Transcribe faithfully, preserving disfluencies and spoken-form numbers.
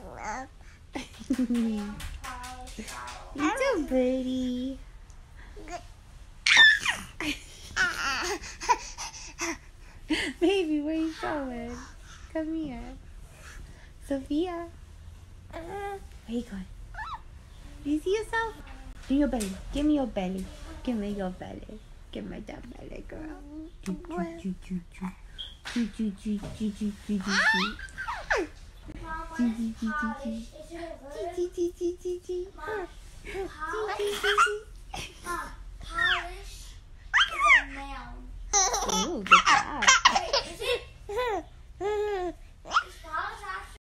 You're so pretty. Baby, where you going? Come here. Sophia. Where you going? Do you see yourself? Do your belly. Give me your belly. Give me your belly. Give me that belly, girl. Choo choo choo choo choo choo choo choo choo choo choo choo. Choo choo choo choo choo. Choo choo choo choo choo. Polish is a noun. Oh, good